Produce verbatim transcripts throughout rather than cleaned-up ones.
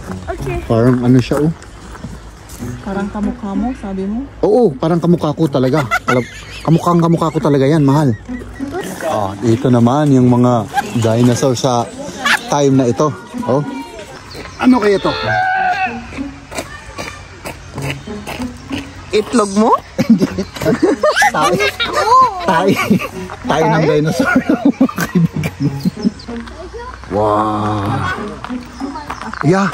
Okay. Parang ano siya oh. Parang kamukha mo, sabi mo? Oo, parang kamukha ko talaga. Kamukhang kamukha ko talaga yan, mahal. Ah, dito naman yung mga dinosaur sa time na ito. Oh. Ano kaya ito? Itlog mo? Hindi. Tayo. Tayo. Tayo ng dinosaur. Wow. Yeah.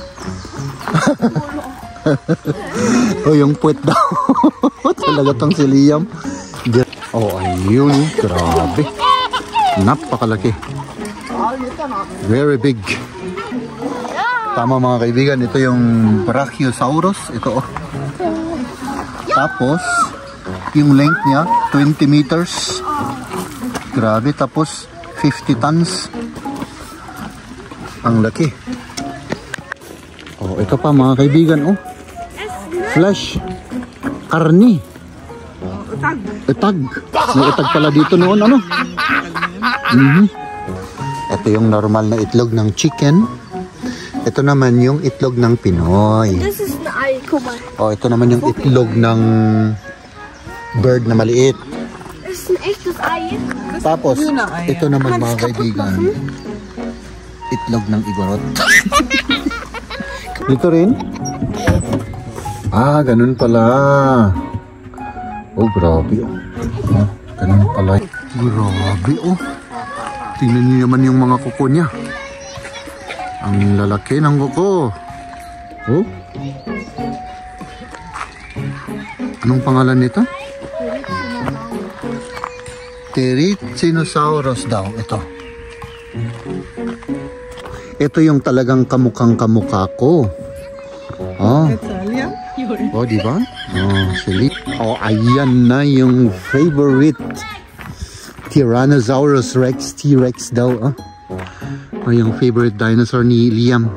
Oh, yung puwet daw. Talaga tong si Liam. Oh, ayun. Grabe. Napakalaki. Very big. Tama mga kaibigan. Ito yung Brachiosaurus. Ito oh. Tapos, yung length niya, twenty meters. Grabe. Tapos, fifty tons. Ang laki. Oh, ito pa mga kaibigan oh. Flesh. Karni. Utag. Utag. May utag pala dito noon ano. Mm-hmm. Ito yung normal na itlog ng chicken. Ito naman yung itlog ng Pinoy. This is the eye, come on. Oh, ito naman yung itlog ng bird na maliit. This is echtes Ei. Tapos, ito naman mga kaibigan. Itlog ng igorot. Dito rin. Ah, ganun pala. Oh, grabe oh. Oh, ganun pala. Grabe oh. Tingnan niyo naman yung mga kuko niya. Ang lalaki ng kuko. Oh. Anong pangalan nito? Pterycinosaurus daw. Ito. Ito yung talagang kamukhang kamukha ko. Oh. Oh, di ba? Oh, sili. Oh, ayan na yung favorite Tyrannosaurus Rex, T-Rex daw. Oh. Oh, yung favorite dinosaur ni Liam.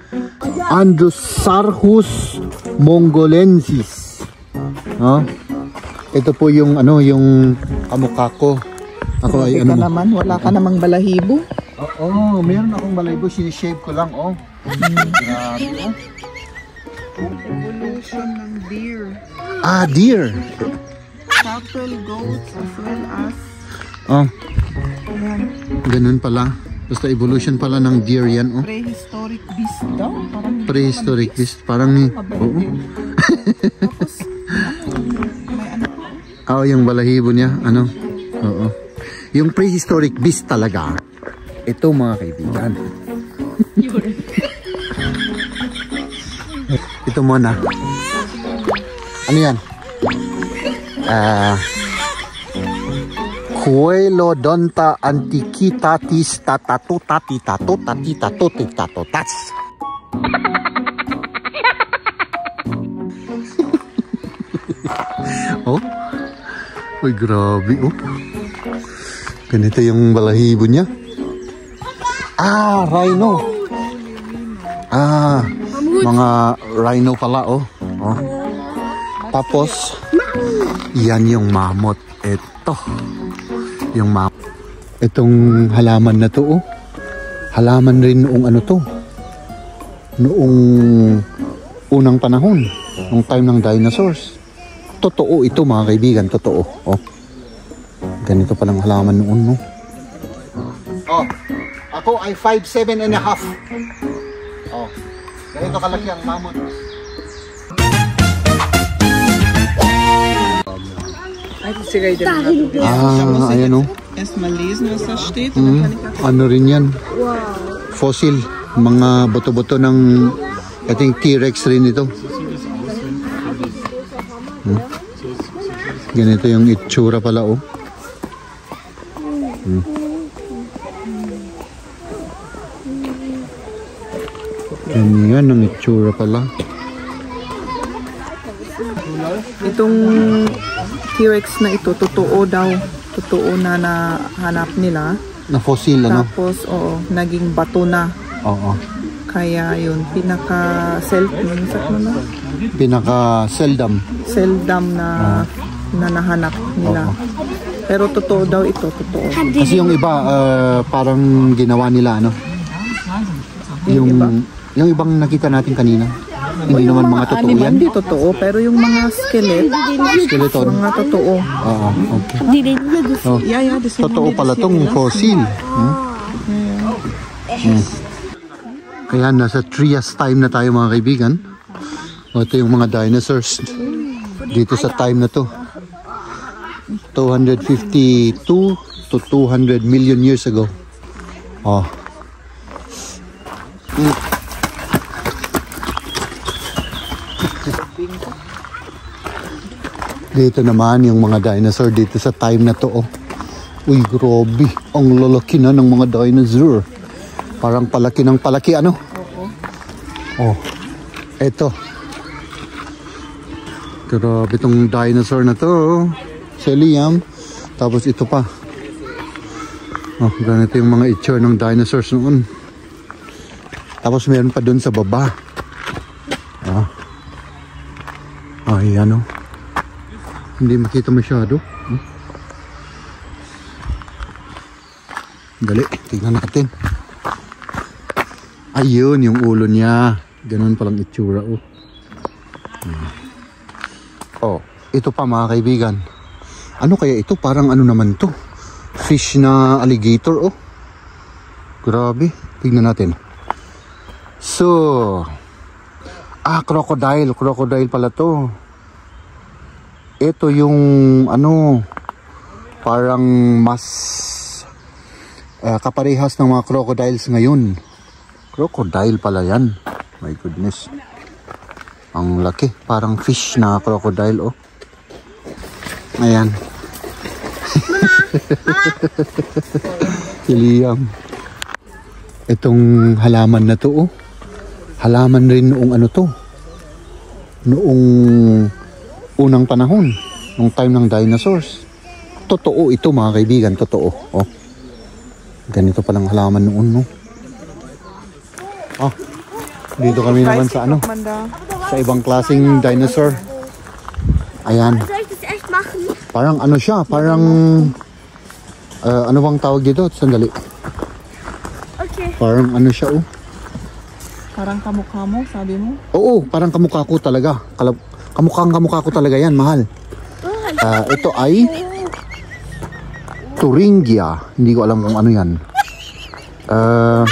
Androsarchus mongolensis. Oh. Ito po yung ano, yung kamukha ko. Ako ay ano. Naman, wala ka namang balahibo. Oo, oh, meron akong balaybo, sinishave ko lang, oh. Grabe, oh. Evolution ng deer. Ah, deer. Cattle, goats, as well as... Oh, Ayan, ganun pala. Basta evolution pala ng deer yan, oh. prehistoric beast daw. Parang Prehistoric beast, parang... Oo. Tapos, may ano po. Oh, yung balahibo niya, ano? Oo. Yung prehistoric beast talaga. Ito mga kaibigan. Ito muna. Ano yan? Ah... Uh, Coelodonta antiquitatis tatatutatatatatatatatatatatas. Oh? Uy, grabe oh. Ganito yung balahibo niya. Ah, rhino. Ah, mga rhino pala oh. Oh. Tapos, yan yung mammoth. Ito. Yung mammoth. Itong halaman na to oh. Halaman rin noong ano to. Noong unang panahon. Noong time ng dinosaurs. Totoo ito mga kaibigan. Totoo. Oh. Ganito palang halaman noon no. Oh. Ako ay five seven and a half. Oh. Ganito kalaki ang mammoth. Ah, ayan o. Erstmal lesen, was da steht. Mm, ano rin yan? Wow. Fossil. Mga buto-buto ng I think T-Rex rin ito. Hmm. Ganito yung itsura pala oh. Hmm. Ganyan ang itsura pala. Itong T-Rex na ito, totoo daw. Totoo na nahanap nila. Na fossil ano? Tapos, oo, naging bato na. Oo. Kaya yun, pinaka-sel... na? Pinaka-seldom. Seldom na, uh, na nahanap nila. Oo. Pero totoo daw ito, totoo. Kasi yung iba, uh, parang ginawa nila ano? Yung, yung iba? Yung ibang nakita natin kanina. Hindi naman mga totoo Animal, yan. hindi totoo. Pero yung mga skelet, Skeleton. mga totoo. Oo, okay. Hindi din niya gusto. Oh, Yeah, yeah, this totoo pala tong fossil. Hmm? Hmm. Kaya nasa Trias time na tayo mga kaibigan. O, ito yung mga dinosaurs dito sa time na to. two hundred fifty-two to two hundred million years ago. Oh. Mm. Dito naman yung mga dinosaur dito sa time na to. Oh. Uy, grabe. Ang lalaki na ng mga dinosaur. Parang palaki ng palaki, ano? Oh. Eto. Grabe itong dinosaur na to. Si Liam. Tapos ito pa. Oh, ganito yung mga itsure ng dinosaurs noon. Tapos meron pa dun sa baba. Ah. Ay, ano. Hindi makita masyado. Hmm? Dali, tingnan natin. Ayun, yung ulo niya. Ganun palang itsura. Oh. Hmm. Oh, ito pa mga kaibigan. Ano kaya ito? Parang ano naman to? Fish na alligator. Oh. Grabe. Tingnan natin. So, ah, crocodile. Crocodile pala to. Ito yung ano, parang mas uh, kaparehas ng mga crocodiles ngayon. Crocodile pala yan. My goodness. Ang laki. Parang fish na crocodile, oh. Ayan. Si Liam. Itong halaman na to, oh. Halaman rin noong ano to. Noong unang panahon. Noong time ng dinosaurs. Totoo ito mga kaibigan. Totoo. Oh. Ganito palang halaman noon, no? Ah. Dito kami naman sa ano. Sa ibang klaseng dinosaur. Ayan. Parang ano siya. Parang uh, ano bang tawag dito? Sandali. Okay. Parang ano siya, oh. Parang kamukha mo, sabi mo? Oo, parang kamukha ko talaga. Kalab kamukhang kamukha ko talaga yan, mahal. Uh, ito ay Thuringia. Hindi ko alam kung ano yan. Uh,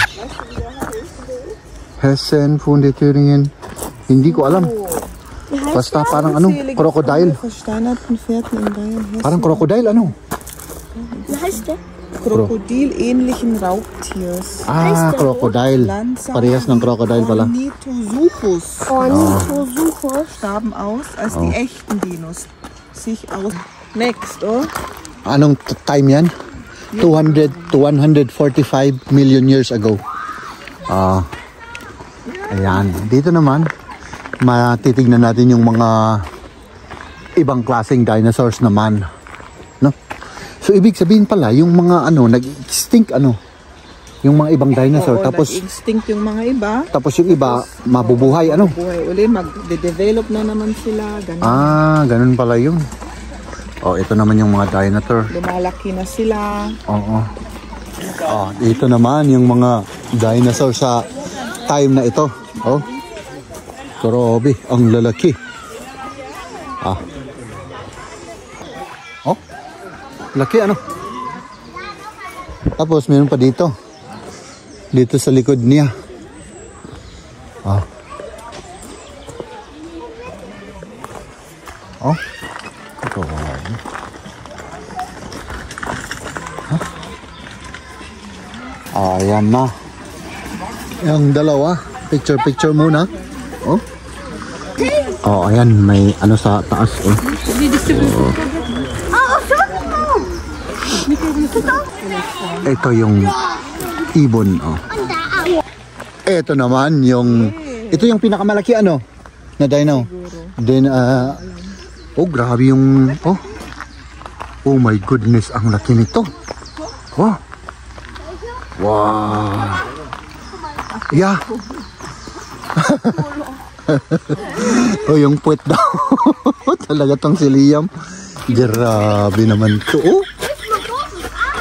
Hessen, Funde, Thüringen. Hindi ko alam. Basta parang ano, crocodile. Parang crocodile, ano? Wie heißt der? Krokodil-ähnlichen Raubtiers. Ah, crocodile. Parehas ng crocodile pala. Ornithosuchus. Ornithosuchus. Starben aus, als Oh. die echten Dinos sich aus... Next, oh. Anong time yan? two hundred to one hundred forty-five million years ago. Ah, ayan. Dito naman, matitignan natin yung mga ibang klaseng dinosaurs naman. No? So, ibig sabihin pala, yung mga ano, nag-extinct ano, yung mga ibang dinosaur. Oo, tapos, nag-extinct yung mga iba. tapos yung iba, mabubuhay, ano? Buhay uli, mag-develop na naman sila. Ganun. Ah, ganun pala yun. Oh, ito naman yung mga dinosaur. Lumalaki na sila. Oo. Oh, ito naman yung mga dinosaur sa time na ito. Oh. Grabe, ang lalaki. Ah. Oh. Laki ano? Tapos meron pa dito. Dito sa likod niya. Ah. Oh. Ito. Huh? Ayan na. Yung dalawa. Picture picture muna. Oh. Oh, ayan. May ano sa taas. Oh. Oh. Ito yung ibon. Oh. Ito naman yung... Ito yung pinakamalaki ano? Na dino. Then, uh, oh, grabe yung... Oh. Oh my goodness, ang laki nito. Oh. Wow. Yeah. Oh, yung puwet daw. Talaga tong si Liam. Grabe naman to. Oh.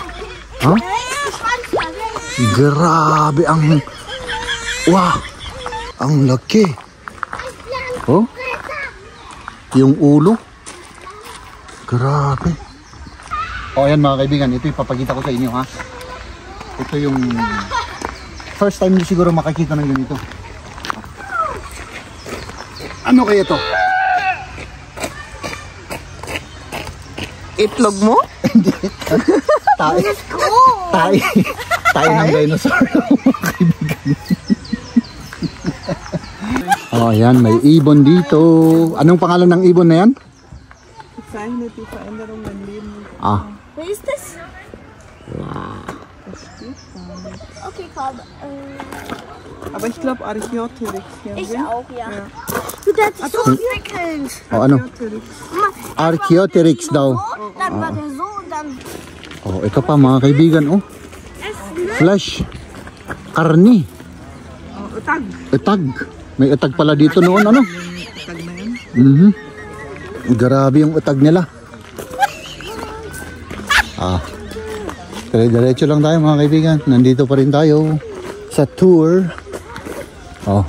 Huh? Grabe ang... Wow. Ang laki. Oh. Yung ulo. Grabe. O, ayan mga kaibigan. Ito ipapakita ko sa inyo, ha. Ito yung first time niyo siguro makakita ng ganito. Ano kaya to? Itlog mo? Hindi. Tayo. Tayo. Tayo ng dinosaur. Oh, ayan. May ibon dito. Anong pangalan ng ibon na yan? Ah. What is this? Okay, komm. Äh, Aber ich glaube Archaeopteryx. Ja, ich wen? auch, ja. Ja. Du, der hat sich so entwickelt. Oh, ano? Archaeopteryx. Archaeopteryx daw. Dann war der so und dann... Oh, ito pa mga kaibigan, oh. Essen, ne? Flesh. Karni. Oh, utag. Etag. May etag pala dito noon, ano? Utag na yan. Mhm. Grabe yung etag nila. Ah. Dire-diretso lang tayo mga kaibigan. Nandito pa rin tayo sa tour. Oh.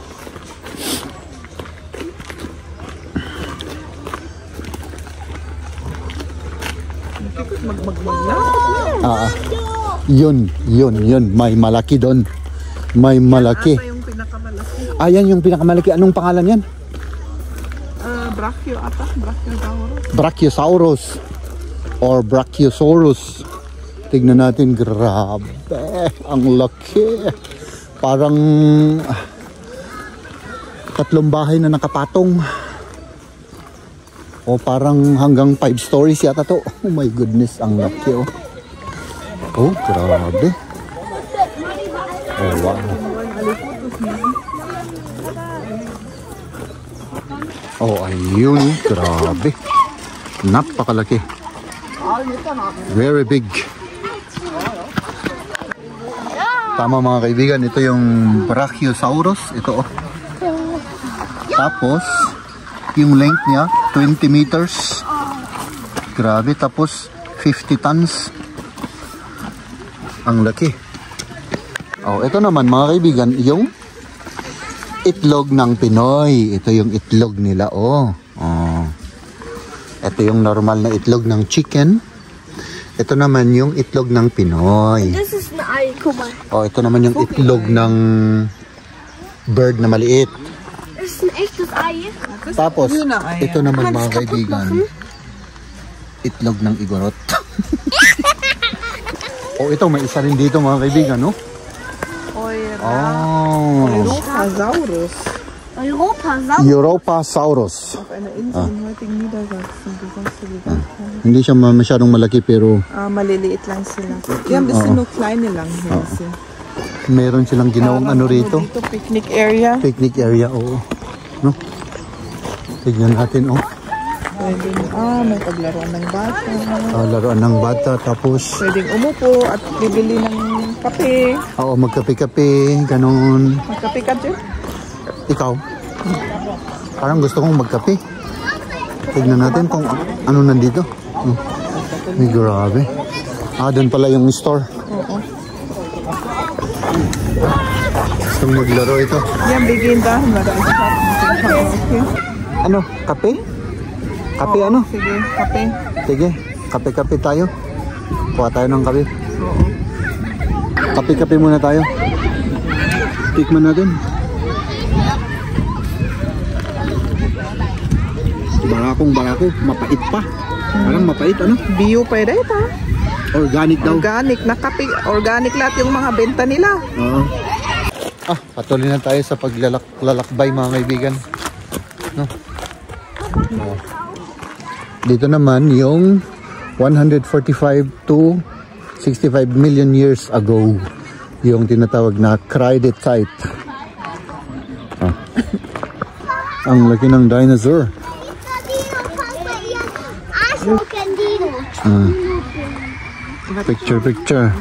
Mag-mag-mag na. Ah. Yun, yun, yun. May malaki doon. May malaki. Asa yung pinakamalaki. Ayan yung pinakamalaki. Anong pangalan yan? Uh, Brachio ata. Brachiosaurus. Brachiosaurus or Brachiosaurus. Tignan natin, grabe. Ang laki. Parang ah, tatlong bahay na nakapatong. O parang hanggang five stories yata to. Oh my goodness, ang laki oh. Oh, grabe. Oh, wow. Oh, ayun, grabe. Napakalaki. Very big. Tama mga kaibigan, ito yung Brachiosaurus. Ito oh. Tapos, yung length niya, twenty meters. Grabe, tapos fifty tons. Ang laki. Oh, ito naman mga kaibigan, yung itlog ng Pinoy. Ito yung itlog nila, oh. Oh. Ito yung normal na itlog ng chicken. Ito naman yung itlog ng Pinoy. Das ist ein Ei, guck mal. Oh, ito naman yung itlog ng bird na maliit. Das ist ein echtes Ei. Tapos, Yun na, ay, ito naman Kann man mga das kaputt kaibigan, machen? itlog ng igorot. Oh, ito may isa rin dito mga kaibigan, no? Eura. Oh, Europasaurus. Europasaurus. Europasaurus. Auf einer Insel im heutigen Niedersachsen. Die sonst so gegangen. Hindi siya ma- masyadong malaki pero Ah, maliliit lang sila. Die haben bisschen nur kleine lang Hälse. meron silang ginawang ano rito. Dito, picnic area. Picnic area, oo. No? Tignan natin, oh. Pwedeng, ah, may paglaruan ng bata. Ah, laruan ng bata, tapos, Pwedeng umupo at bibili ng kape. oo, magkape-kape, ganun. Magkape ka dyan? Ikaw? Parang gusto kong magkape. Tignan natin kung ano nandito. Oh. Ay, grabe. Ah, doon pala yung store. Oo. Gustong maglaro ito. Yan, bigenda. Marami shop. Okay. Ano? Kape? Kape Oo, ano? Sige, kape. Sige, kape-kape tayo. Kuha tayo ng kape. Oo. Kape-kape muna tayo. Tikman natin. Barakong barako, mapait pa. Parang mapait, ano? Bio pa rin ito. Organic daw. Organic na kape. Organic lahat yung mga benta nila. Oo. Ah, patuloy na tayo sa paglalakbay mga kaibigan. No? Oh. Dito naman yung one hundred forty-five to sixty-five million years ago. Yung tinatawag na Cridate site. Ah. Ang laki ng dinosaur. Ah. Picture, picture.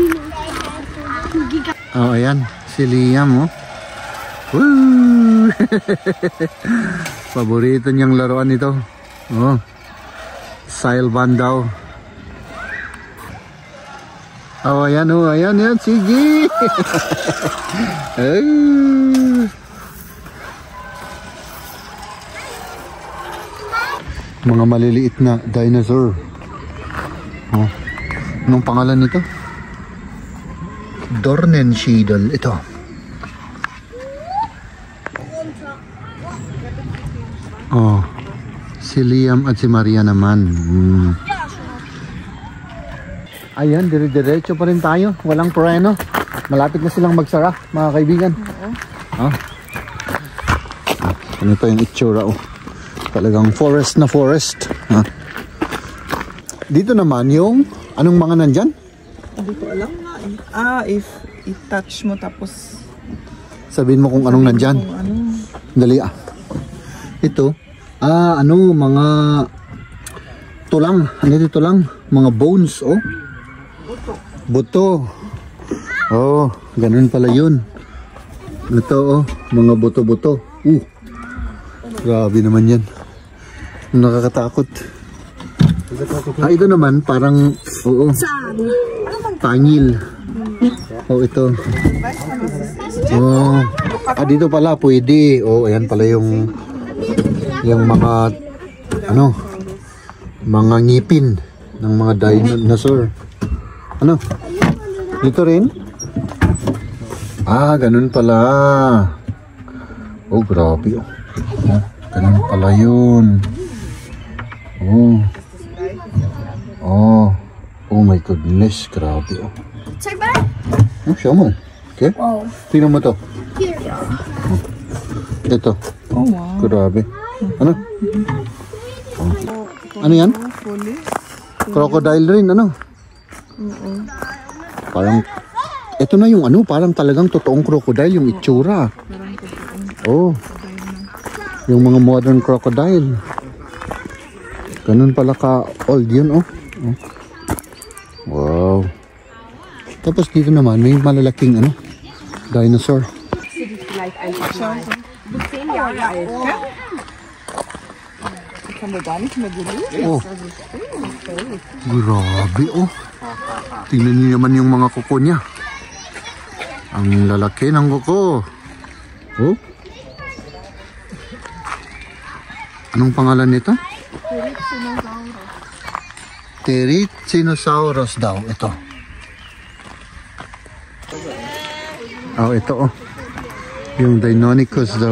Oh, ayan. Si Liam, oh. Woo! Paborito niyang laruan ito. Oh. Sailban daw. Oh, ayan, oh. Ayan, ayan. Sige! Ay. Mga maliliit na dinosaur. Oh. Anong pangalan nito? Dornenschädel. Ito. Oh. Si Liam at si Maria naman. Hmm. Ayan, dire-diretso pa rin tayo. Walang preno. Malapit na silang magsara, mga kaibigan. Oo. Ah. Ano pa yung itsura, oh. Talagang forest na forest. Ah. Dito naman yung, anong mga nandyan? Hindi ko alam nga eh. Ah, if i-touch mo tapos sabihin mo kung anong nandyan. kung ano. Dali ah. Ito, ah, ano, mga tulang. Ano ito tulang? Mga bones, oh. Buto. Buto. Oh, ganun pala yun. Ito, oh, mga buto-buto. Uh, grabe naman yan. Nakakatakot. Ah, ito naman, parang, oo, pangil. Oh, ito. Oh, ah, dito pala, pwede. Oh, ayan pala yung, yung mga, ano, mga ngipin ng mga dinosaur. Ano? Dito rin? Ah, ganun pala. Oh, grabe. Oh, ganun pala yun. Oh. Oh. Oh my goodness, grabe. Oh, Check back. oh show mo. Okay? Wow. Tingnan mo to. Here. Oh. Ito. Oh, wow. Grabe. Ano? Oh. Ano yan? Fully. Crocodile rin, ano? Oo. Parang, ito na yung ano, parang talagang totoong crocodile yung itsura. Oh. Yung mga modern crocodile. Ganun pala ka old yun, oh. Oh. Wow. Tapos dito naman may malalaking ano, dinosaur. Oh. Grabe, oh. Tingnan niyo naman yung mga kuko niya. Ang lalaki ng kuko. Oh. Anong pangalan nito? Pterycinosaurus daw. Ito. Oh, ito oh. Yung Deinonychus daw.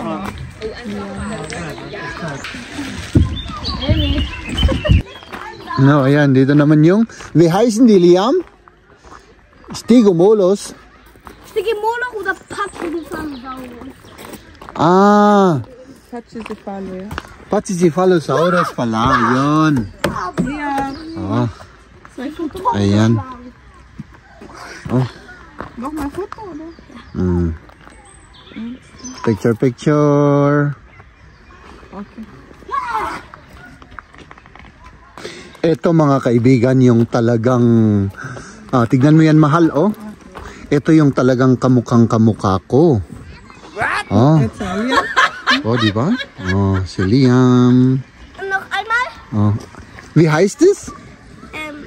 No, ayan. Dito naman yung wie heißen die, Liam? Stygomolus. Stygomolus oder Pachycephalosaurus? Ah. Pachycephalo. Pachycephalosaurus pala. Yun. Oh. Ayan. Oh. Nog maar foto, no? Mm. Picture, picture. Okay. Ito mga kaibigan, yung talagang, ah, tignan mo yan mahal, oh. Ito yung talagang kamukhang kamukha ko. Oh. It's a Liam. Oh, di ba? Oh, si Liam. Noch einmal. Oh. Wie heißt es? Ähm,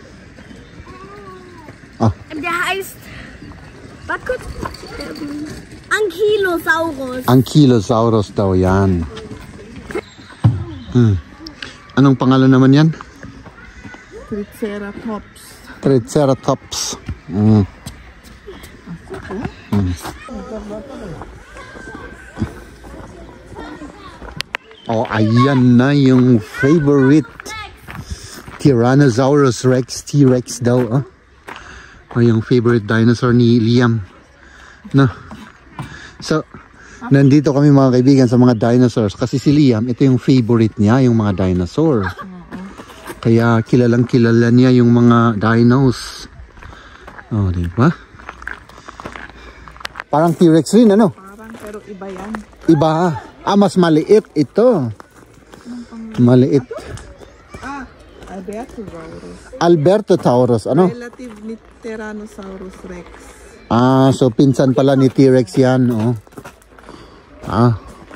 Ah. Der heißt. Warte kurz. Ähm, Ankylosaurus. Ankylosaurus daw yan. Hmm. Anong pangalan naman yan? Triceratops. Triceratops. Mm. Mm. Oh, ayan na yung favorite. Tyrannosaurus Rex, T-Rex daw. Oh. Oh, yung favorite dinosaur ni Liam. No. So, nandito kami mga kaibigan sa mga dinosaurs. Kasi si Liam, ito yung favorite niya, yung mga dinosaur. Kaya kilalang kilala niya yung mga dinos. Oh, di ba? Parang T-Rex rin, ano? Parang, pero iba yan. Iba. Ah, mas maliit ito. Maliit. Ah, Albertosaurus. Albertosaurus, ano? Relative ni Tyrannosaurus Rex. Ah, so pinsan pala ni T-Rex yan, oh. Ah.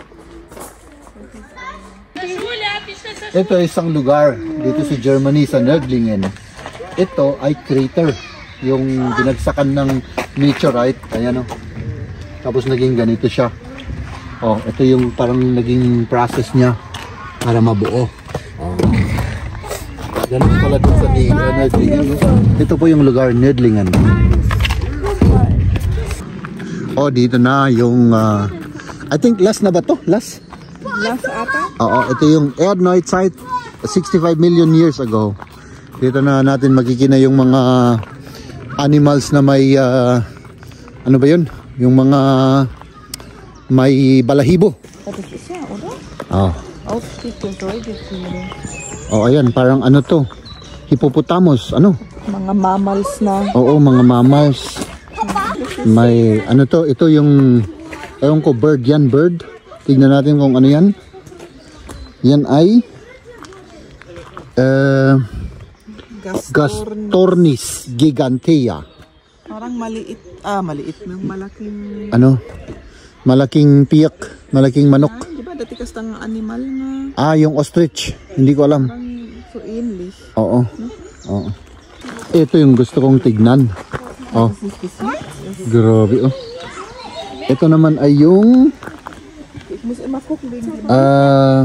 Ito isang lugar dito sa Germany, sa Nördlingen. Ito ay crater, yung binagsakan ng meteorite, ayan oh. Tapos naging ganito siya. Oh, ito yung parang naging process niya para mabuo. Ganun pala dun sa di, uh, Nerdlingan. Ito po yung lugar, Nerdlingan. Oh, dito na yung, uh, I think last na ba to? Last? Last ata? Oo, ito yung Erdnoid site, sixty-five million years ago. Dito na natin makikita yung mga animals na may, uh, ano ba yun? Yung mga may balahibo. Tapos siya, oder? Oh. Oh, ayan, parang ano to? Hippopotamus, ano? Mga mammals na. Oo, mga mammals. May, ano to? Ito yung, ewan ko, bird yan, bird. Tignan natin kung ano yan. Yan ay, uh, Gastornis gigantea. Parang maliit, ah, maliit ng malaking... Ano? Malaking piyak, malaking manok. Ah, di ba dati kastang animal na? Ah, yung ostrich. Hindi ko alam. Parang so English. Oo. Oo. Ito yung gusto kong tignan. Oh. Grabe oh. Ito naman ay yung uh,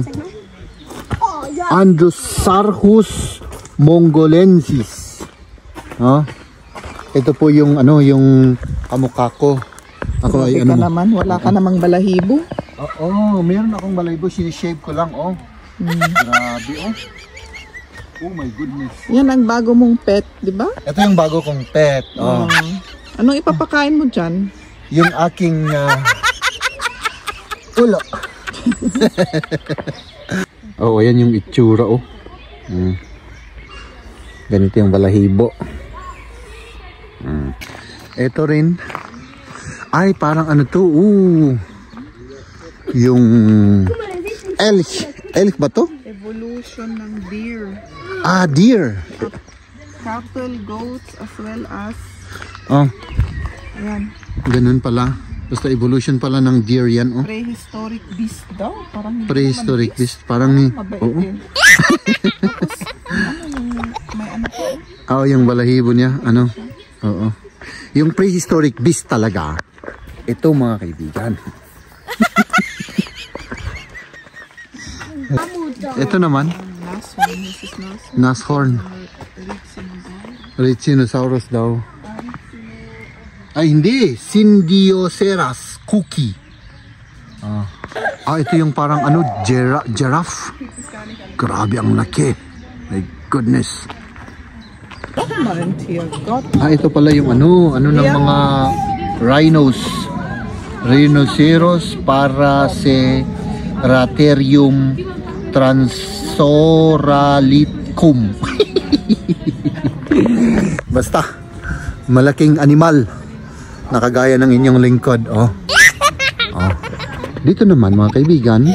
Androsarhus mongolensis. Oh. Ito po yung ano, yung kamukha ko. Ako ay ano naman, wala ka namang balahibo. Oo, oh, mayroon akong balahibo, sinishave ko lang oh. Hmm. Grabe oh. Oh my goodness. Yan ang bago mong pet, di ba? Ito yung bago kong pet. Oh. Uh, anong ipapakain mo dyan? Yung aking uh, ulo. Oh, ayan yung itsura oh. Hmm. Ganito yung balahibo. Hmm. Ito rin. Ay, parang ano to, uh, yung elk, elk ba to? Evolution ng deer. Ah, deer. Cattle, goats, as well as, oh, ayan, ganun pala. Basta evolution pala ng deer yan, oh. Prehistoric beast daw. Parang prehistoric beast, parang, mabait oo. din. Tapos, ano yung, may ano po? Oh, yung balahibo niya, ano, oo. Yung prehistoric beast talaga. Ito mga kaibigan. Ito naman. Nashorn. Rhinoceros daw. Ay hindi. Syndioceras cookie. Ah. Ah, ito yung parang ano, gira giraffe. Grabe ang laki. My goodness. Ah, ito pala yung ano, ano ng mga rhinos. Rhinoceros Paraceratherium transoralicum. Basta malaking animal na kagaya ng inyong lingkod, oh. Oh. Dito naman mga kaibigan,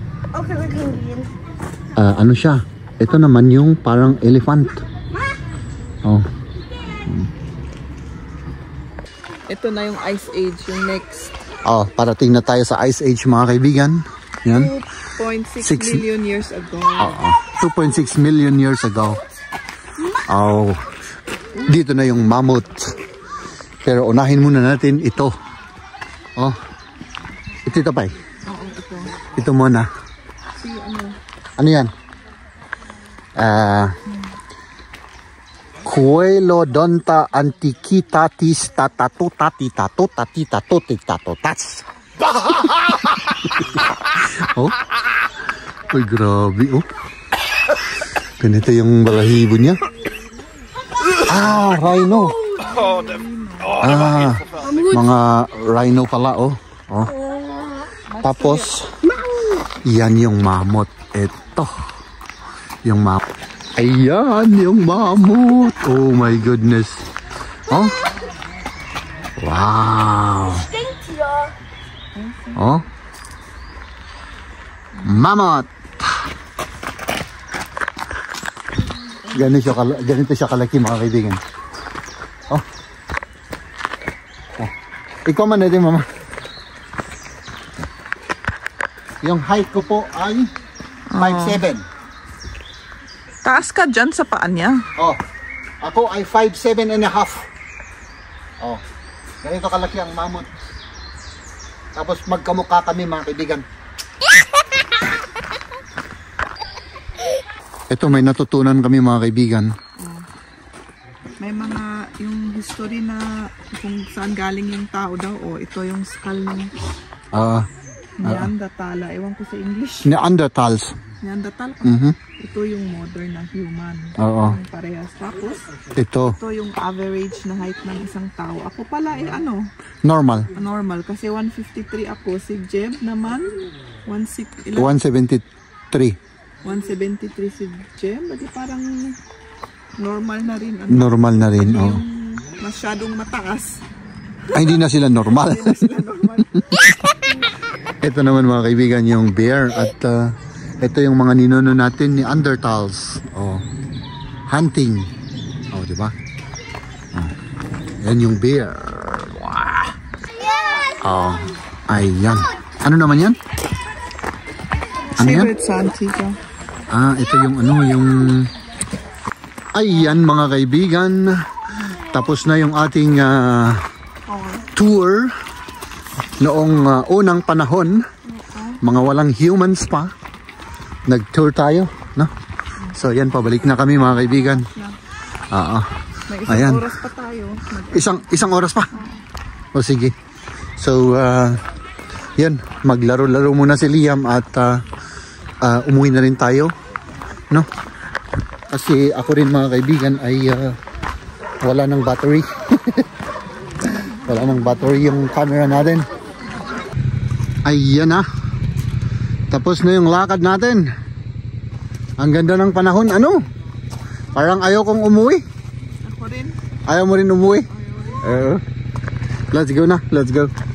uh, ano siya? Ito naman yung parang elephant. Oh. Ito na yung Ice Age, yung next. Oh, parating na tayo sa Ice Age mga kaibigan. Yan. two point six million years ago. Oo. two point six million years ago. Oh. Dito na yung mammoth. Pero unahin muna natin ito. Oh. Ito ito pa eh. Oo, ito. Ito muna. Si ano? Ano yan? Ah... Uh, Coelodonta antiquitatis tatatutati tatutati tatuti tatutats. Oh. Uy, grabe oh. Ganito yung balahibo niya. Ah, rhino. Ah, mga rhino pala oh. Oh. Tapos yan yung mammoth. Ito. Yung mammoth. Ayan yung mammoth. Oh my goodness. Oh. Wow. Oh. Mammoth. Ganito siya, ganito siya kalaki mga kaibigan. Oh. Oh. Ikaw man natin mama. Yung height ko po ay five seven. Taas ka dyan sa paan niya. Oh, ako ay five seven and a half. Oh, ganito kalaki ang mammoth. Tapos magkamukha kami mga kaibigan. Ito, may natutunan kami mga kaibigan. Oh. May mga yung history na kung saan galing yung tao daw. O, oh, ito yung skull ng Ah, Neanderthal. Ewan ko sa English. Neanderthals. Neanderthal. Mhm. Ito yung modern na human. Oo. Yung parehas. Tapos, Ito, ito yung average na height ng isang tao. Ako pala, eh ano, normal. normal. Kasi one fifty-three ako. Si Jeb naman, one sixty, one seventy-three. one seventy-three si Jeb. Bali parang normal na rin. Ano? Normal na rin. Oh. Yung masyadong mataas. Ay, hindi na sila normal. Hindi na sila normal. Ito naman mga kaibigan, yung bear. At uh, ito yung mga ninuno natin, ni Neanderthals. Oh. Hunting. Oh, di ba? Oh. Yan yung bear. Wow. Oh. Ayan. Ano naman yan? Ano yan? Favorite sa Antigua. Ah, ito yung ano, yung... Ayan mga kaibigan. Tapos na yung ating uh, tour. Noong uh, unang panahon, mga walang humans pa, nag-tour tayo, no? So yan, pabalik na kami mga kaibigan. Oo. May isang Ayan. oras pa tayo. Isang isang oras pa. O sige. So uh, yan, maglaro-laro muna si Liam at uh, uh, umuwi na rin tayo, no? Kasi ako rin mga kaibigan ay uh, wala ng battery. Wala ng battery yung camera natin. Ayan na. Tapos na yung lakad natin. Ang ganda ng panahon. Ano? Parang ayaw kong umuwi. Ako rin. Ayaw mo rin umuwi? Uh, let's go na. Let's go.